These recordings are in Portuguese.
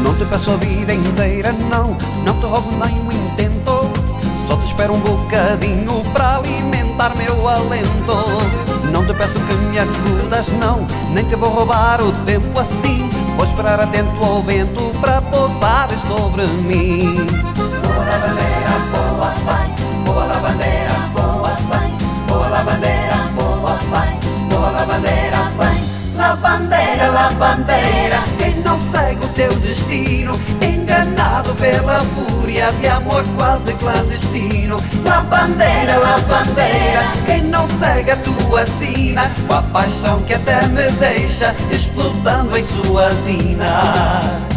Não te peço a vida inteira, não, não te roubo nem um intento. Só te espero um bocadinho para alimentar meu alento. Não te peço que me acudas, não, nem te vou roubar o tempo assim. Vou esperar atento ao vento para pousares sobre mim. Boa lavandeira, boa vai, boa lavandeira, boa vai, boa lavandeira, boa vai, boa lavandeira, vai. Lavandeira, lavandeira, quem não segue o teu destino, enganado pela fúria de amor quase clandestino. Lavandeira, lavandeira, quem não segue a tua sina, com a paixão que até me deixa explodando em sua sina.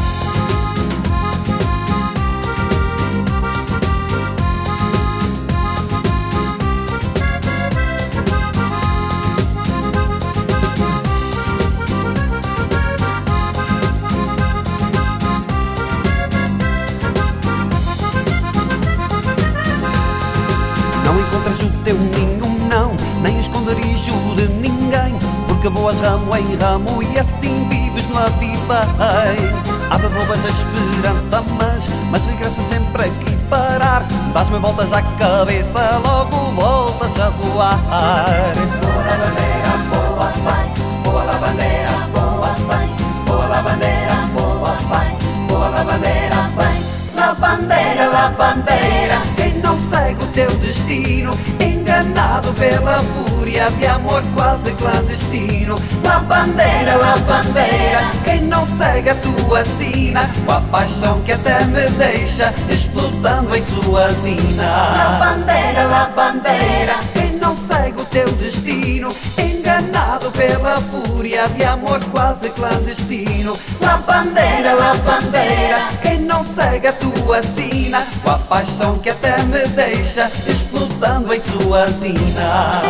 Não encontras o teu ninho, não, nem esconderijo de ninguém, porque voas ramo em ramo e assim vives na vida. Abre roubas a esperança, mas regressas sempre aqui parar. Dás-me voltas à cabeça, logo voltas a voar. Boa lavandeira, boa vai, boa lavandeira, boa vai, boa lavandeira, boa vai, boa lavandeira, vai. Lavandeira, lavandeira, quem não segue o teu destino, enganado pela fúria de amor quase clandestino. Lavandeira, lavandeira, quem não segue a tua sina, com a paixão que até me deixa explodando em sua sina. Lavandeira, lavandeira, quem não segue o teu destino, enganado pela fúria de amor quase clandestino. Lavandeira, lavandeira, quem não segue a tua sina, com a paixão que até me deixa explodando em sua sina.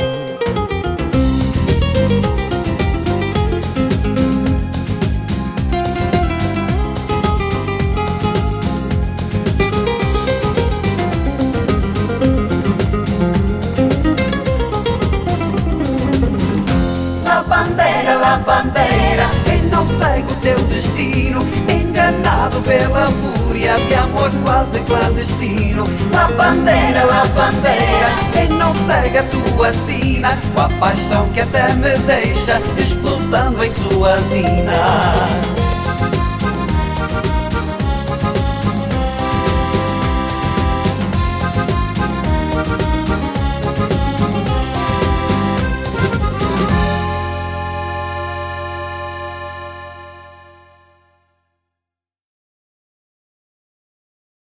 Lavandeira, lavandeira, quem não segue o teu destino, enganado pela fúria de amor quase clandestino. Lavandeira, lavandeira, quem não segue a tua sina, com a paixão que até me deixa explodando em sua sina.